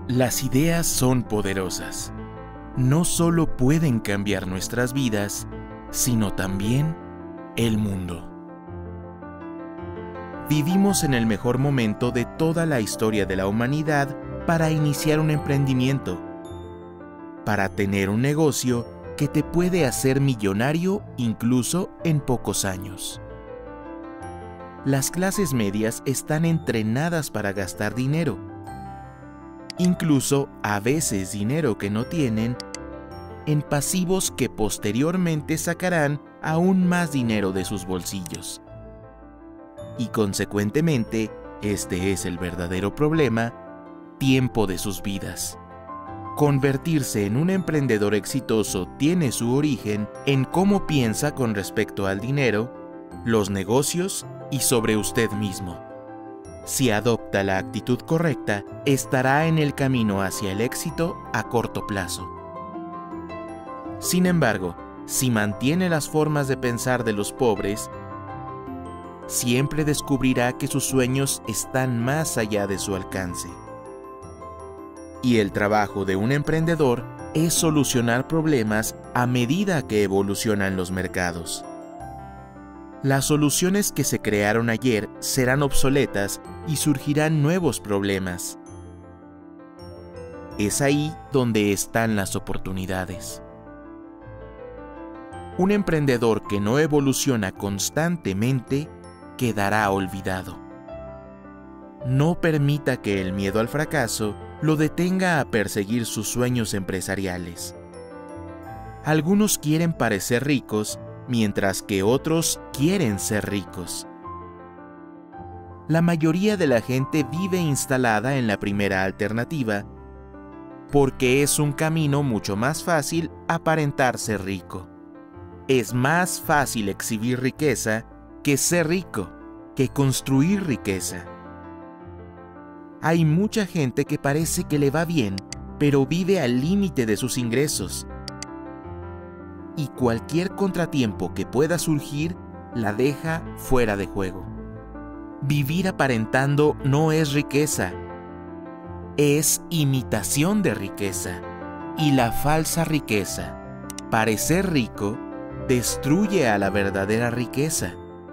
Las ideas son poderosas. No solo pueden cambiar nuestras vidas, sino también el mundo. Vivimos en el mejor momento de toda la historia de la humanidad para iniciar un emprendimiento, para tener un negocio que te puede hacer millonario incluso en pocos años. Las clases medias están entrenadas para gastar dinero, incluso a veces dinero que no tienen, en pasivos que posteriormente sacarán aún más dinero de sus bolsillos. Y consecuentemente, este es el verdadero problema, tiempo de sus vidas. Convertirse en un emprendedor exitoso tiene su origen en cómo piensa con respecto al dinero, los negocios y sobre usted mismo. Si adopta la actitud correcta, estará en el camino hacia el éxito a corto plazo. Sin embargo, si mantiene las formas de pensar de los pobres, siempre descubrirá que sus sueños están más allá de su alcance. Y el trabajo de un emprendedor es solucionar problemas a medida que evolucionan los mercados. Las soluciones que se crearon ayer serán obsoletas y surgirán nuevos problemas. Es ahí donde están las oportunidades. Un emprendedor que no evoluciona constantemente quedará olvidado. No permita que el miedo al fracaso lo detenga a perseguir sus sueños empresariales. Algunos quieren parecer ricos, mientras que otros quieren ser ricos. La mayoría de la gente vive instalada en la primera alternativa, porque es un camino mucho más fácil aparentar ser rico. Es más fácil exhibir riqueza que ser rico, que construir riqueza. Hay mucha gente que parece que le va bien, pero vive al límite de sus ingresos. Y cualquier contratiempo que pueda surgir la deja fuera de juego. Vivir aparentando no es riqueza, es imitación de riqueza. Y la falsa riqueza, parecer rico, destruye a la verdadera riqueza,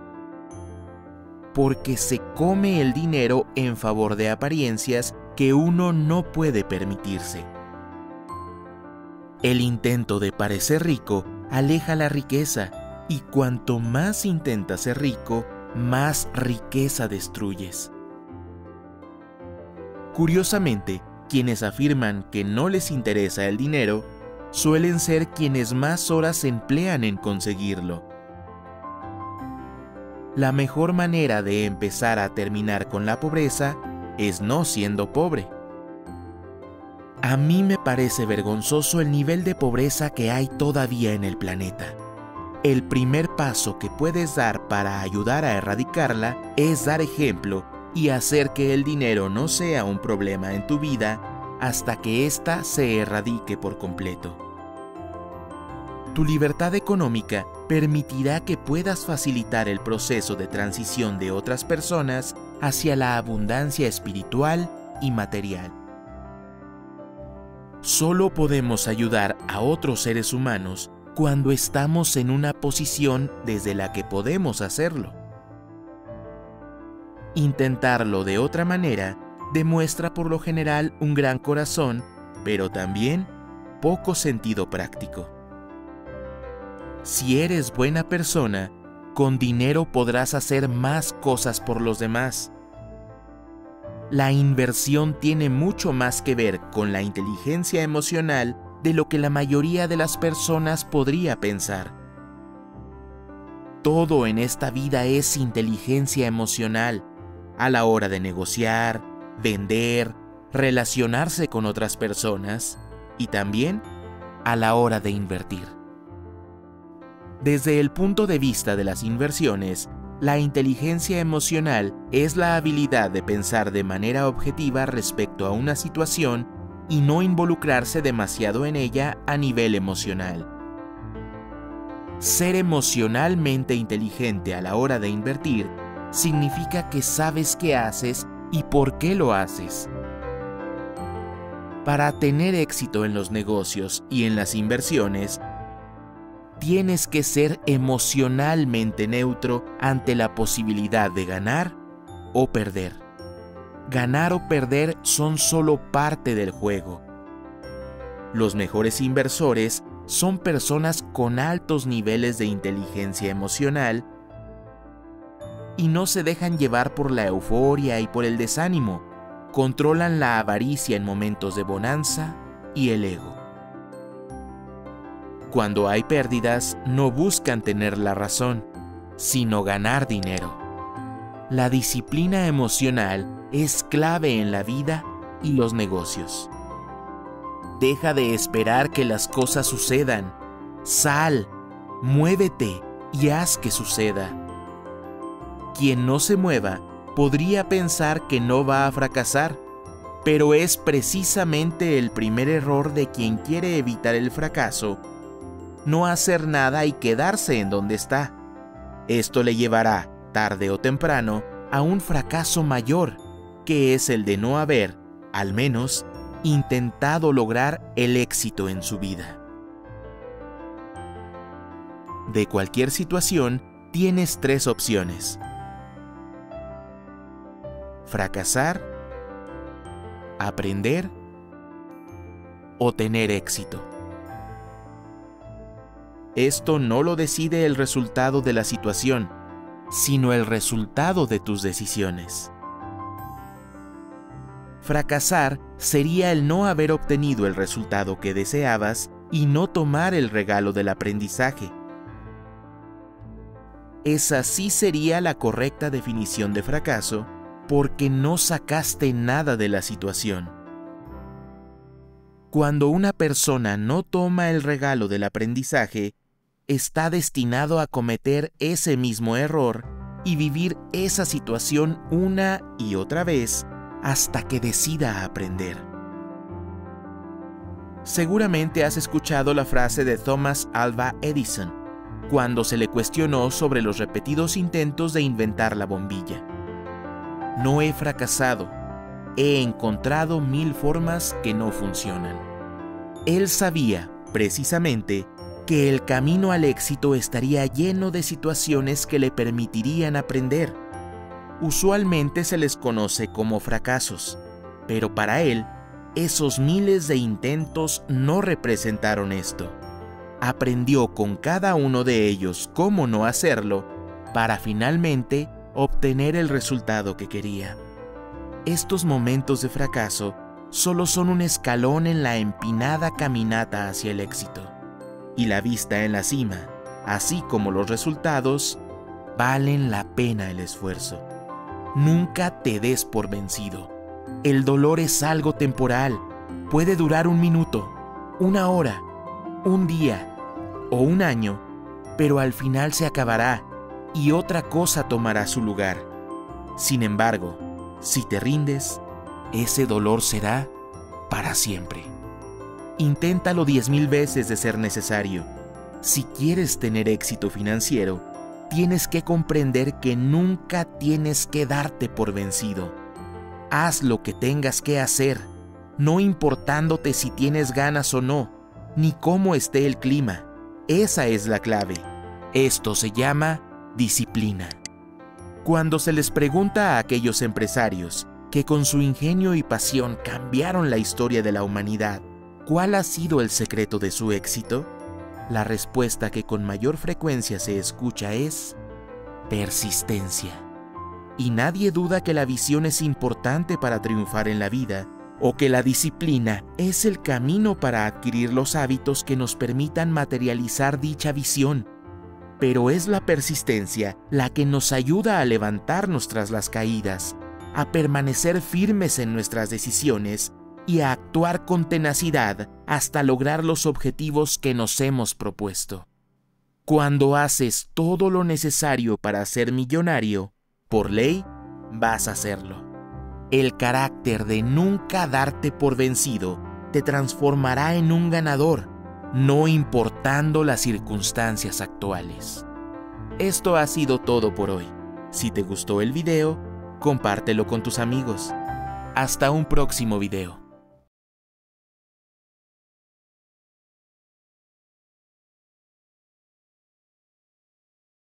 porque se come el dinero en favor de apariencias que uno no puede permitirse. El intento de parecer rico aleja la riqueza, y cuanto más intentas ser rico, más riqueza destruyes. Curiosamente, quienes afirman que no les interesa el dinero suelen ser quienes más horas emplean en conseguirlo. La mejor manera de empezar a terminar con la pobreza es no siendo pobre. A mí me parece vergonzoso el nivel de pobreza que hay todavía en el planeta. El primer paso que puedes dar para ayudar a erradicarla es dar ejemplo y hacer que el dinero no sea un problema en tu vida hasta que ésta se erradique por completo. Tu libertad económica permitirá que puedas facilitar el proceso de transición de otras personas hacia la abundancia espiritual y material. Solo podemos ayudar a otros seres humanos cuando estamos en una posición desde la que podemos hacerlo. Intentarlo de otra manera demuestra por lo general un gran corazón, pero también poco sentido práctico. Si eres buena persona, con dinero podrás hacer más cosas por los demás. La inversión tiene mucho más que ver con la inteligencia emocional de lo que la mayoría de las personas podría pensar. Todo en esta vida es inteligencia emocional, a la hora de negociar, vender, relacionarse con otras personas y también a la hora de invertir. Desde el punto de vista de las inversiones, la inteligencia emocional es la habilidad de pensar de manera objetiva respecto a una situación y no involucrarse demasiado en ella a nivel emocional. Ser emocionalmente inteligente a la hora de invertir significa que sabes qué haces y por qué lo haces. Para tener éxito en los negocios y en las inversiones, tienes que ser emocionalmente neutro ante la posibilidad de ganar o perder. Ganar o perder son solo parte del juego. Los mejores inversores son personas con altos niveles de inteligencia emocional y no se dejan llevar por la euforia y por el desánimo. Controlan la avaricia en momentos de bonanza y el ego. Cuando hay pérdidas, no buscan tener la razón, sino ganar dinero. La disciplina emocional es clave en la vida y los negocios. Deja de esperar que las cosas sucedan. Sal, muévete y haz que suceda. Quien no se mueva podría pensar que no va a fracasar, pero es precisamente el primer error de quien quiere evitar el fracaso: no hacer nada y quedarse en donde está. Esto le llevará, tarde o temprano, a un fracaso mayor, que es el de no haber, al menos, intentado lograr el éxito en su vida. De cualquier situación, tienes 3 opciones: fracasar, aprender o tener éxito. Esto no lo decide el resultado de la situación, sino el resultado de tus decisiones. Fracasar sería el no haber obtenido el resultado que deseabas y no tomar el regalo del aprendizaje. Esa sí sería la correcta definición de fracaso, porque no sacaste nada de la situación. Cuando una persona no toma el regalo del aprendizaje, está destinado a cometer ese mismo error y vivir esa situación una y otra vez hasta que decida aprender. Seguramente has escuchado la frase de Thomas Alva Edison, cuando se le cuestionó sobre los repetidos intentos de inventar la bombilla. No he fracasado, he encontrado 1000 formas que no funcionan. Él sabía, precisamente, que el camino al éxito estaría lleno de situaciones que le permitirían aprender. Usualmente se les conoce como fracasos, pero para él, esos miles de intentos no representaron esto. Aprendió con cada uno de ellos cómo no hacerlo para finalmente obtener el resultado que quería. Estos momentos de fracaso solo son un escalón en la empinada caminata hacia el éxito. Y la vista en la cima, así como los resultados, valen la pena el esfuerzo. Nunca te des por vencido. El dolor es algo temporal. Puede durar 1 minuto, 1 hora, 1 día o 1 año, pero al final se acabará y otra cosa tomará su lugar. Sin embargo, si te rindes, ese dolor será para siempre. Inténtalo 10,000 veces de ser necesario. Si quieres tener éxito financiero, tienes que comprender que nunca tienes que darte por vencido. Haz lo que tengas que hacer, no importándote si tienes ganas o no, ni cómo esté el clima. Esa es la clave. Esto se llama disciplina. Cuando se les pregunta a aquellos empresarios que con su ingenio y pasión cambiaron la historia de la humanidad, ¿cuál ha sido el secreto de su éxito? La respuesta que con mayor frecuencia se escucha es persistencia. Y nadie duda que la visión es importante para triunfar en la vida, o que la disciplina es el camino para adquirir los hábitos que nos permitan materializar dicha visión. Pero es la persistencia la que nos ayuda a levantarnos tras las caídas, a permanecer firmes en nuestras decisiones y a actuar con tenacidad hasta lograr los objetivos que nos hemos propuesto. Cuando haces todo lo necesario para ser millonario, por ley, vas a hacerlo. El carácter de nunca darte por vencido te transformará en un ganador, no importando las circunstancias actuales. Esto ha sido todo por hoy. Si te gustó el video, compártelo con tus amigos. Hasta un próximo video.